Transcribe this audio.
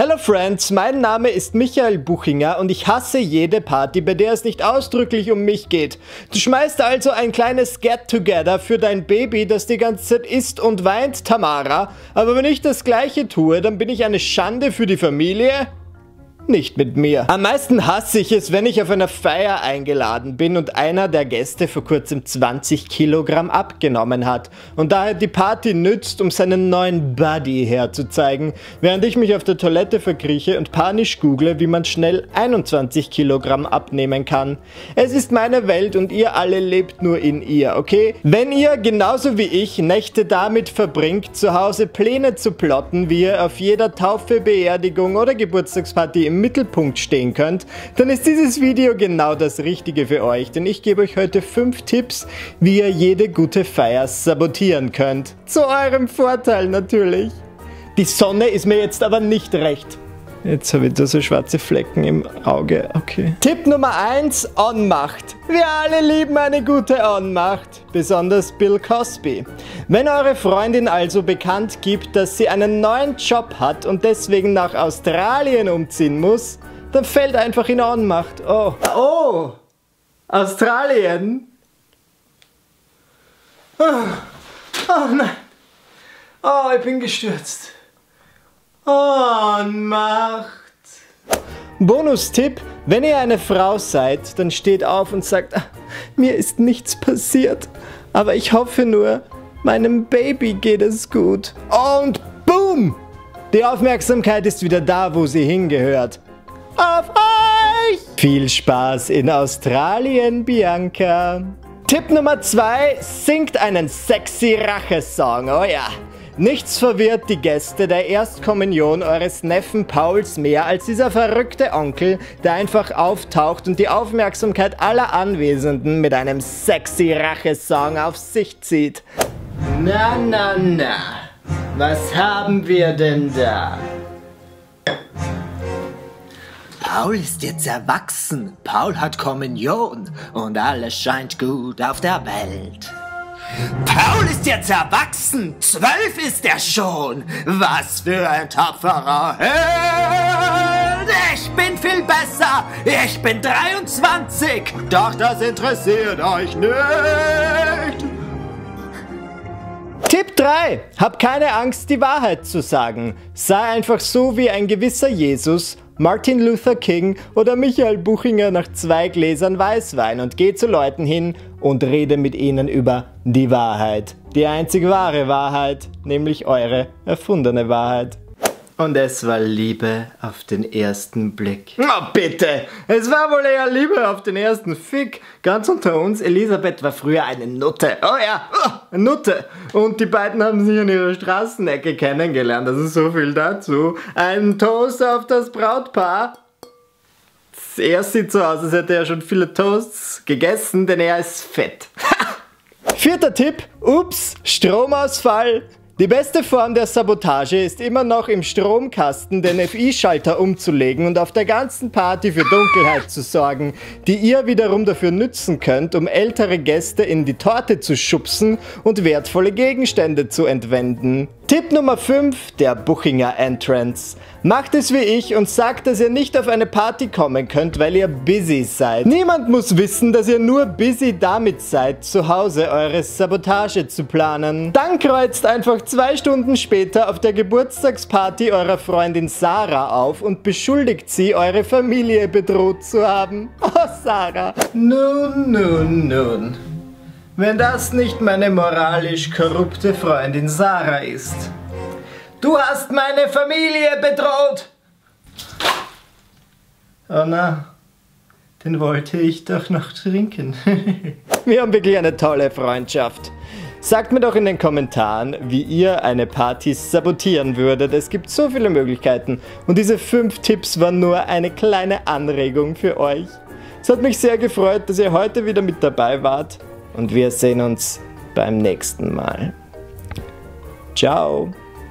Hello Friends, mein Name ist Michael Buchinger und ich hasse jede Party, bei der es nicht ausdrücklich um mich geht. Du schmeißt also ein kleines Get-Together für dein Baby, das die ganze Zeit isst und weint, Tamara. Aber wenn ich das Gleiche tue, dann bin ich eine Schande für die Familie? Nicht mit mir. Am meisten hasse ich es, wenn ich auf einer Feier eingeladen bin und einer der Gäste vor kurzem 20 Kilogramm abgenommen hat und daher die Party nützt, um seinen neuen Buddy herzuzeigen, während ich mich auf der Toilette verkrieche und panisch google, wie man schnell 21 Kilogramm abnehmen kann. Es ist meine Welt und ihr alle lebt nur in ihr, okay? Wenn ihr, genauso wie ich, Nächte damit verbringt, zu Hause Pläne zu plotten, wie ihr auf jeder Taufe, Beerdigung oder Geburtstagsparty im Mittelpunkt stehen könnt, dann ist dieses Video genau das Richtige für euch, denn ich gebe euch heute 5 Tipps, wie ihr jede gute Feier sabotieren könnt. Zu eurem Vorteil natürlich. Die Sonne ist mir jetzt aber nicht recht. Jetzt habe ich da so schwarze Flecken im Auge, okay. Tipp Nummer 1, Ohnmacht. Wir alle lieben eine gute Ohnmacht, besonders Bill Cosby. Wenn eure Freundin also bekannt gibt, dass sie einen neuen Job hat und deswegen nach Australien umziehen muss, dann fällt einfach in Ohnmacht. Oh, Australien? Oh nein, oh, ich bin gestürzt. Ohnmacht. Bonustipp: Wenn ihr eine Frau seid, dann steht auf und sagt, mir ist nichts passiert, aber ich hoffe nur, meinem Baby geht es gut. Und boom! Die Aufmerksamkeit ist wieder da, wo sie hingehört. Auf euch! Viel Spaß in Australien, Bianca. Tipp Nummer 2, singt einen sexy Rachesong, oh ja. Nichts verwirrt die Gäste der Erstkommunion eures Neffen Pauls mehr als dieser verrückte Onkel, der einfach auftaucht und die Aufmerksamkeit aller Anwesenden mit einem sexy Rachesong auf sich zieht. Na, na, na, was haben wir denn da? Paul ist jetzt erwachsen, Paul hat Kommunion und alles scheint gut auf der Welt. Paul ist jetzt erwachsen, 12 ist er schon, was für ein tapferer Held! Ich bin viel besser, ich bin 23, doch das interessiert euch nicht! Tipp 3. Hab keine Angst, die Wahrheit zu sagen. Sei einfach so wie ein gewisser Jesus, Martin Luther King oder Michael Buchinger nach 2 Gläsern Weißwein und geh zu Leuten hin und rede mit ihnen über die Wahrheit. Die einzig wahre Wahrheit, nämlich eure erfundene Wahrheit. Und es war Liebe auf den ersten Blick. Oh bitte, es war wohl eher Liebe auf den ersten Fick. Ganz unter uns, Elisabeth war früher eine Nutte. Oh ja, eine Nutte. Und die beiden haben sich an ihrer Straßenecke kennengelernt. Also so viel dazu. Ein Toast auf das Brautpaar. Er sieht so aus, als hätte er schon viele Toasts gegessen, denn er ist fett. 4. Tipp, ups, Stromausfall. Die beste Form der Sabotage ist immer noch im Stromkasten den FI-Schalter umzulegen und auf der ganzen Party für Dunkelheit zu sorgen, die ihr wiederum dafür nützen könnt, um ältere Gäste in die Torte zu schubsen und wertvolle Gegenstände zu entwenden. Tipp Nummer 5, der Buchinger Entrance. Macht es wie ich und sagt, dass ihr nicht auf eine Party kommen könnt, weil ihr busy seid. Niemand muss wissen, dass ihr nur busy damit seid, zu Hause eure Sabotage zu planen. Dann kreuzt einfach 2 Stunden später auf der Geburtstagsparty eurer Freundin Sarah auf und beschuldigt sie, eure Familie bedroht zu haben. Oh, Sarah. Nun, nun, nun. Wenn das nicht meine moralisch korrupte Freundin Sarah ist. Du hast meine Familie bedroht! Oh na, den wollte ich doch noch trinken. Wir haben wirklich eine tolle Freundschaft. Sagt mir doch in den Kommentaren, wie ihr eine Party sabotieren würdet. Es gibt so viele Möglichkeiten und diese 5 Tipps waren nur eine kleine Anregung für euch. Es hat mich sehr gefreut, dass ihr heute wieder mit dabei wart und wir sehen uns beim nächsten Mal. Ciao!